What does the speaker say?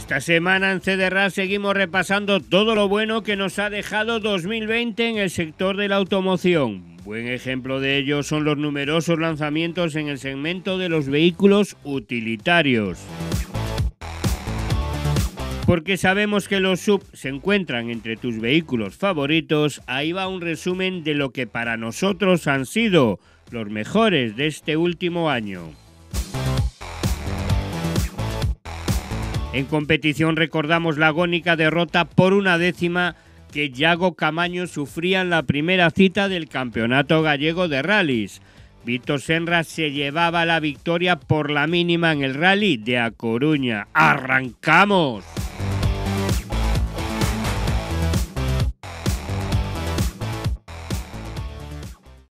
Esta semana en CDRA seguimos repasando todo lo bueno que nos ha dejado 2020 en el sector de la automoción. Buen ejemplo de ello son los numerosos lanzamientos en el segmento de los vehículos utilitarios. Porque sabemos que los SUV se encuentran entre tus vehículos favoritos, ahí va un resumen de lo que para nosotros han sido los mejores de este último año. En competición recordamos la agónica derrota por 1/10 que Yago Camaño sufría en la primera cita del Campeonato Gallego de Rallys. Víctor Senra se llevaba la victoria por la mínima en el rally de A Coruña. ¡Arrancamos!